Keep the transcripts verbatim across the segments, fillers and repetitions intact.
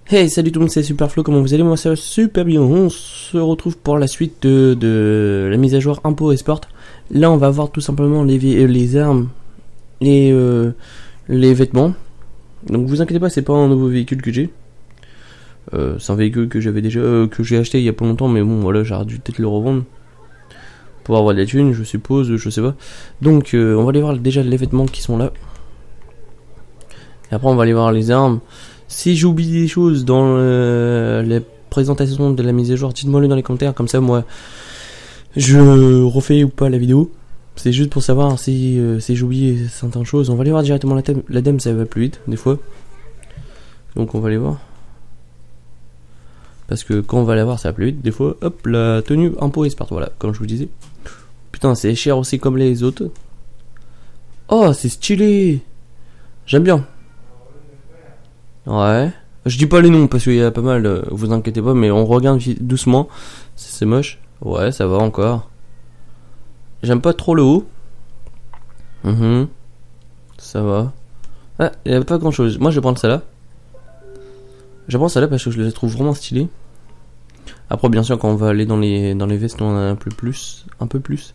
Hey, salut tout le monde, c'est Superflo, comment vous allez? Moi ça va super bien. On se retrouve pour la suite de, de la mise à jour Impôts et Sport. Là on va voir tout simplement les, les armes et euh, les vêtements. Donc vous inquiétez pas, c'est pas un nouveau véhicule que j'ai. Euh, c'est un véhicule que j'avais déjà euh, que j'ai acheté il y a pas longtemps, mais bon voilà, j'aurais dû peut-être le revendre pour avoir de la thune, je suppose, je sais pas. Donc euh, on va aller voir déjà les vêtements qui sont là. Et après on va aller voir les armes. Si j'oublie des choses dans euh, les présentations de la mise à jour, dites-moi le dans les commentaires, comme ça moi je refais ou pas la vidéo. C'est juste pour savoir si, euh, si j'oublie certaines choses. On va aller voir directement la, thème. La dème, ça va plus vite des fois. Donc on va aller voir. Parce que quand on va la voir ça va plus vite. Des fois, hop, la tenue Impôts et Sport, voilà, comme je vous disais. Putain, c'est cher aussi comme les autres. Oh, c'est stylé. J'aime bien. Ouais. Je dis pas les noms parce qu'il y a pas mal, euh, vous inquiétez pas, mais on regarde doucement. C'est moche. Ouais, ça va encore. J'aime pas trop le haut. Mmh. Ça va. Ah, il y a pas grand chose. Moi je vais prendre celle-là. Je vais prendre celle-là parce que je les trouve vraiment stylées. Après, bien sûr, quand on va aller dans les, dans les vestes, on en a un peu plus. Un peu plus.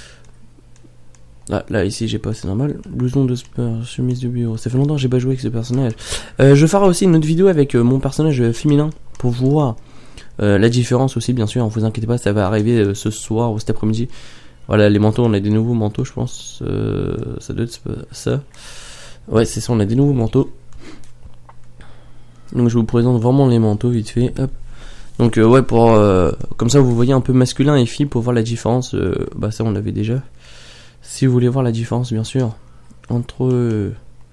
Ah, là ici j'ai pas, c'est normal. Blouson de sport, chemise de bureau. Ça fait longtemps que j'ai pas joué avec ce personnage. Euh, je ferai aussi une autre vidéo avec euh, mon personnage euh, féminin pour voir euh, la différence aussi, bien sûr. Vous inquiétez pas, ça va arriver euh, ce soir ou cet après-midi. Voilà, les manteaux, on a des nouveaux manteaux, je pense. Euh, ça doit être ça. Ouais, c'est ça, on a des nouveaux manteaux. Donc je vous présente vraiment les manteaux vite fait. Hop. Donc euh, ouais, pour euh, comme ça vous voyez un peu masculin et fille pour voir la différence. Euh, bah ça on l'avait déjà. Si vous voulez voir la différence, bien sûr, entre euh,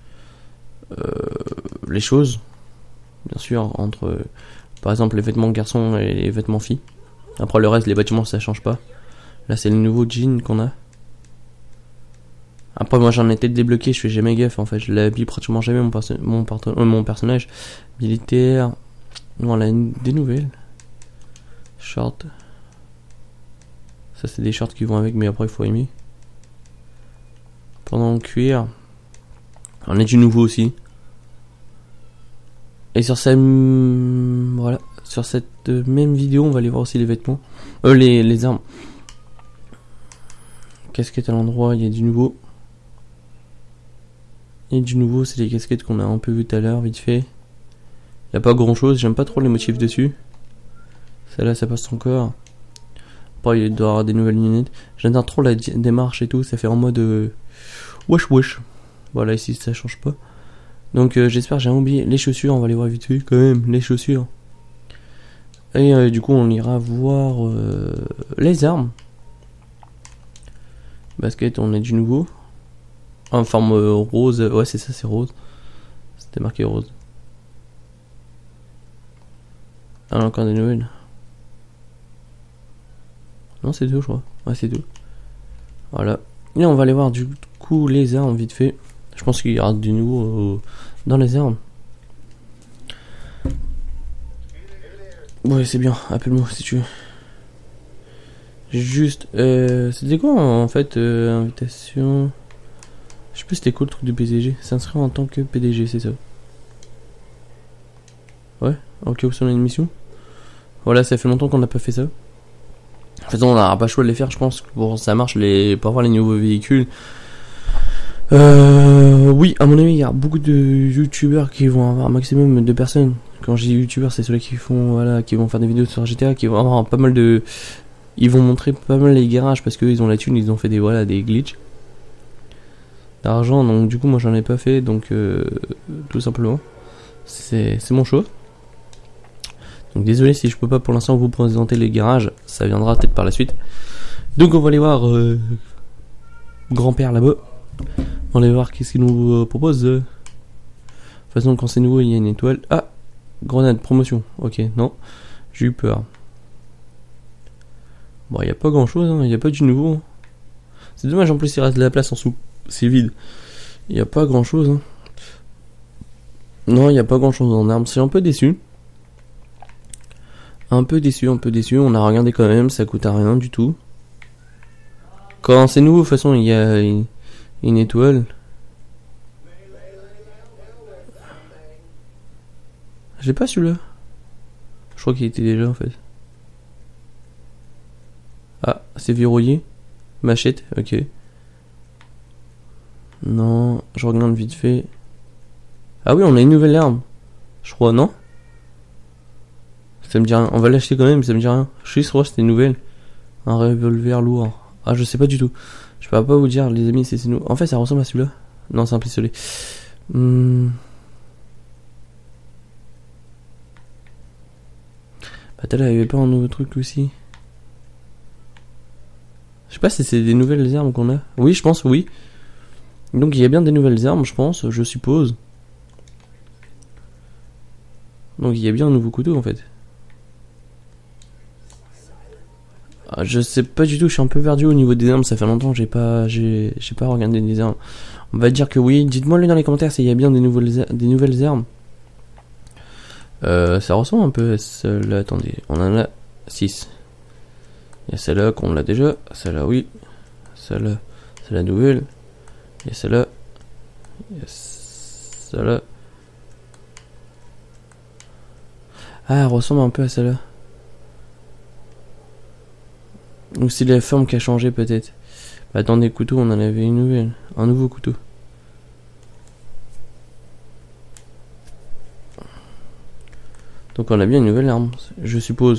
les choses, bien sûr, entre euh, par exemple les vêtements garçons et les vêtements filles. Après le reste, les vêtements ça change pas. Là c'est le nouveau jean qu'on a. Après moi j'en étais débloqué, je fais jamais gaffe en fait, je l'habille pratiquement jamais mon, perso mon, euh, mon personnage militaire. Voilà, des nouvelles. Shorts. Ça c'est des shorts qui vont avec, mais après il faut aimer. Pendant le cuir, on a du nouveau aussi. Et sur cette, voilà, sur cette même vidéo, on va aller voir aussi les vêtements, euh, les, les armes. Casquette à l'endroit, il y a du nouveau. Et du nouveau, c'est les casquettes qu'on a un peu vu tout à l'heure, vite fait. Il n'y a pas grand chose, j'aime pas trop les motifs dessus. Celle-là, ça passe encore. Après, il doit y avoir des nouvelles lunettes. J'adore trop la démarche et tout, ça fait en mode euh, wesh wesh. Voilà, ici ça change pas. Donc euh, j'espère, j'ai oublié les chaussures, on va les voir vite fait quand même, les chaussures. Et euh, du coup, on ira voir euh, les armes. Basket, on a du nouveau. En forme euh, rose, ouais, c'est ça, c'est rose. C'était marqué rose. Ah, encore des nouvelles. Non, c'est tout, je crois. Ouais, c'est tout. Voilà. Et on va aller voir du coup les armes vite fait. Je pense qu'il y aura du nouveau euh, dans les armes. Ouais, c'est bien. Appelle-moi si tu veux. Juste, euh, c'était quoi en fait euh, invitation? Je sais plus c'était quoi le truc de P D G. S'inscrire en tant que P D G, c'est ça. Ouais, ok, option une mission. Voilà, ça fait longtemps qu'on n'a pas fait ça. De toute façon, on n'aura pas le choix de les faire, je pense, pour ça marche, les, pour avoir les nouveaux véhicules. Euh, oui, à mon avis, il y a beaucoup de youtubeurs qui vont avoir un maximum de personnes. Quand je dis youtubeurs, c'est ceux qui font, voilà, qui vont faire des vidéos sur G T A, qui vont avoir pas mal de, ils vont montrer pas mal les garages parce qu'ils ont la thune, ils ont fait des, voilà, des glitches d'argent. Donc du coup, moi, j'en ai pas fait, donc euh, tout simplement, c'est, c'est mon choix. Donc désolé si je peux pas pour l'instant vous présenter les garages, ça viendra peut-être par la suite. Donc on va aller voir euh, grand-père là-bas. On va aller voir qu'est-ce qu'il nous euh, propose. De toute façon quand c'est nouveau il y a une étoile. Ah, grenade, promotion. Ok, non, j'ai eu peur. Bon, il n'y a pas grand-chose, il hein. n'y a pas du nouveau. C'est dommage, en plus il reste de la place en dessous, c'est vide. Il n'y a pas grand-chose. Hein. Non, il n'y a pas grand-chose en armes, c'est un peu déçu. Un peu déçu, un peu déçu, on a regardé quand même, ça coûte à rien du tout. Quand c'est nouveau, de toute façon, il y a une, une étoile. J'ai pas celui-là. crois qu'il était déjà en fait. Ah, c'est verrouillé. Machette, ok. Non, je regarde vite fait. Ah oui, on a une nouvelle arme. Je crois, non? Ça me dit rien. On va l'acheter quand même, ça me dit rien. Je suis sûr que c'était une nouvelle. Un revolver lourd. Ah, je sais pas du tout. Je peux pas vous dire, les amis, c'est nous. En fait, ça ressemble à celui-là. Non, c'est un pistolet. Hmm. Bah, t'as là, il y avait pas un nouveau truc aussi. Je sais pas si c'est des nouvelles armes qu'on a. Oui, je pense, oui. Donc, il y a bien des nouvelles armes, je pense, je suppose. Donc, il y a bien un nouveau couteau, en fait. Ah, je sais pas du tout, je suis un peu perdu au niveau des armes, ça fait longtemps que j'ai pas, j'ai, j'ai pas regardé des armes. On va dire que oui, dites-moi le dans les commentaires s'il y a bien des nouvelles, des nouvelles armes. Euh, ça ressemble un peu à celle-là, attendez, on en a six. Il y a celle-là qu'on l'a déjà, celle-là oui, celle-là, c'est la nouvelle. Il y a celle-là, il y a celle-là. Ah, elle ressemble un peu à celle-là. Ou c'est la forme qui a changé peut-être. Bah dans des couteaux on en avait une nouvelle. Un nouveau couteau. Donc on a bien une nouvelle arme, je suppose.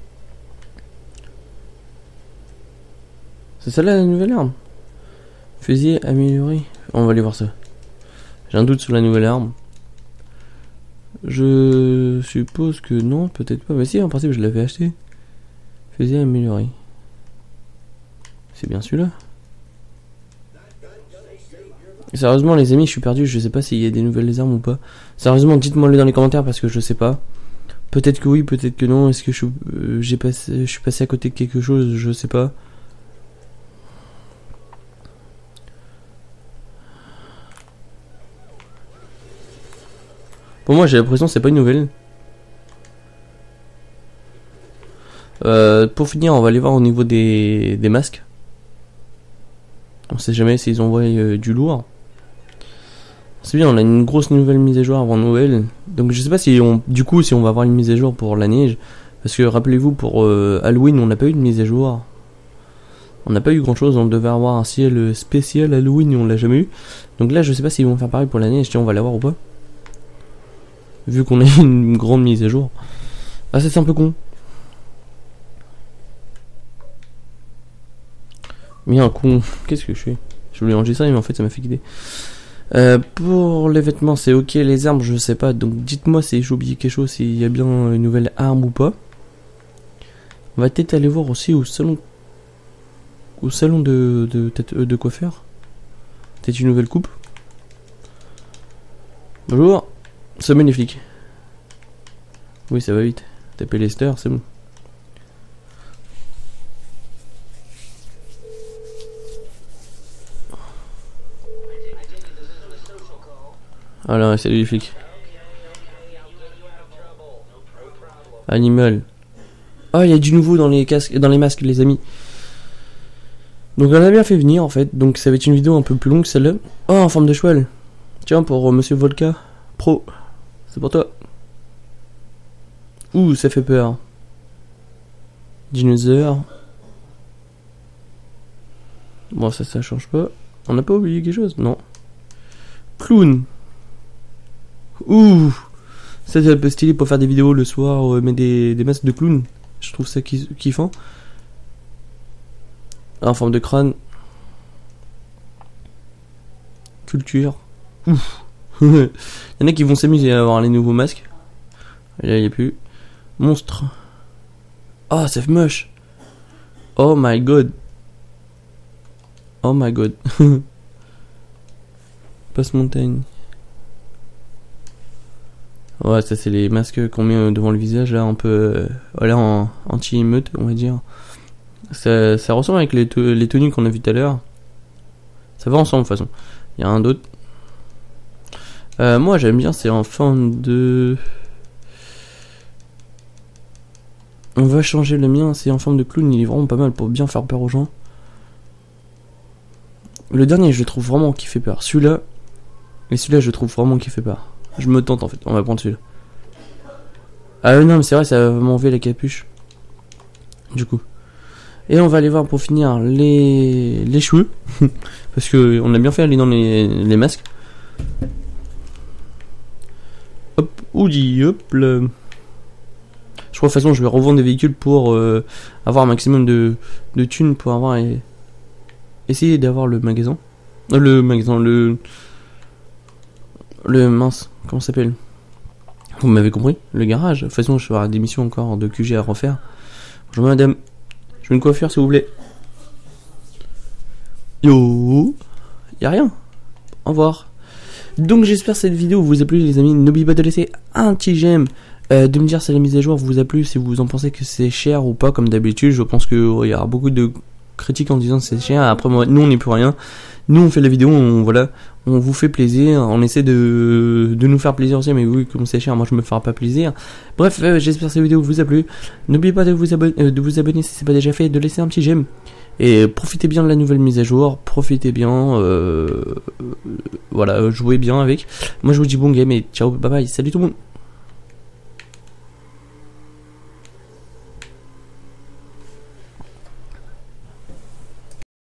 C'est celle-là la nouvelle arme. Fusil amélioré. On va aller voir ça. J'ai un doute sur la nouvelle arme. Je suppose que non, peut-être pas. Mais si, en principe je l'avais acheté. Fusil amélioré. C'est bien celui-là. Sérieusement les amis, je suis perdu, je sais pas s'il y a des nouvelles armes ou pas. Sérieusement, dites-moi le dans les commentaires parce que je sais pas. Peut-être que oui, peut-être que non. Est-ce que je, euh, j'ai passé, je suis passé à côté de quelque chose, je sais pas. Pour moi, j'ai l'impression que c'est pas une nouvelle. Euh, pour finir, on va aller voir au niveau des, des masques. On sait jamais s'ils envoient euh, du lourd. C'est bien, on a une grosse nouvelle mise à jour avant Noël. Donc je sais pas si on, du coup, si on va avoir une mise à jour pour la neige. Parce que rappelez-vous, pour euh, Halloween, on n'a pas eu de mise à jour. On n'a pas eu grand chose, on devait avoir un ciel spécial Halloween et on l'a jamais eu. Donc là, je sais pas s'ils vont faire pareil pour la neige. Tiens, on va l'avoir ou pas. Vu qu'on a eu une grande mise à jour. Ah, ça c'est un peu con. Mais un con. Qu'est-ce que je fais? Je voulais ranger ça, mais en fait, ça m'a fait quitter. Euh, pour les vêtements, c'est ok. Les armes, je sais pas. Donc, dites-moi si j'ai oublié quelque chose, s'il y a bien une nouvelle arme ou pas. On va peut-être aller voir aussi au salon. Au salon de, de, de, de coiffeur. Peut-être une nouvelle coupe. Bonjour. C'est magnifique. Oui, ça va vite. Taper les stars, c'est bon. Alors, salut les flics. Animal. Oh, il y a du nouveau dans les casques, dans les masques, les amis. Donc, on a bien fait venir en fait. Donc, ça va être une vidéo un peu plus longue celle-là. Oh, en forme de cheval. Tiens, pour euh, Monsieur Volca Pro. C'est pour toi. Ouh, ça fait peur. Dinosaure. Bon, ça, ça change pas. On n'a pas oublié quelque chose? Non. Clown. Ouh, ça c'est un peu stylé pour faire des vidéos le soir, euh, mais des, des masques de clown. Je trouve ça kiffant. En forme de crâne. Culture. Ouf. Il y en a qui vont s'amuser à avoir les nouveaux masques. Et là il n'y a plus. Monstre. Oh, c'est moche. Oh my god. Oh my god. Passe montagne. Ouais, ça c'est les masques qu'on met devant le visage là, un peu euh, voilà, en anti-émeute on va dire. Ça, ça ressemble avec les, te les tenues qu'on a vu tout à l'heure. Ça va ensemble de toute façon. Il y a un d'autre. Euh, moi j'aime bien, c'est en forme de... On va changer le mien, c'est en forme de clown, il est vraiment pas mal pour bien faire peur aux gens. Le dernier je le trouve vraiment qui fait peur. Celui-là, et celui-là je le trouve vraiment qui fait peur. Je me tente en fait, on va prendre celui-là. Ah non mais c'est vrai, ça va m'enlever la capuche. Du coup. Et on va aller voir pour finir les, les cheveux. Parce que on a bien fait aller dans les, les masques. Hop, oudi, hop là. Je crois de toute façon je vais revendre des véhicules pour euh, avoir un maximum de, de thunes pour avoir et, essayer d'avoir le magasin. Euh, le magasin, le... Le mince, comment ça s'appelle? Vous m'avez compris? Le garage. De toute façon je vais avoir des missions encore de Q G à refaire. Bonjour madame. Je veux une coiffure s'il vous plaît. Yo. Y'a rien. Au revoir. Donc j'espère que cette vidéo vous a plu les amis. N'oubliez pas de laisser un petit j'aime. Euh, de me dire si la mise à jour vous a plu, si vous en pensez que c'est cher ou pas comme d'habitude. Je pense qu'il oh, y aura beaucoup de critiques en disant que c'est cher. Après moi, nous on n'est plus rien. Nous on fait la vidéo, on, voilà, on vous fait plaisir, on essaie de, de nous faire plaisir aussi, mais oui comme c'est cher, moi je me ferai pas plaisir. Bref, euh, j'espère que cette vidéo vous a plu. N'oubliez pas de vous, abonner, euh, de vous abonner si c'est pas déjà fait, de laisser un petit j'aime. Et profitez bien de la nouvelle mise à jour, profitez bien, euh, voilà, jouez bien avec. Moi je vous dis bon game et ciao, bye bye, salut tout le monde.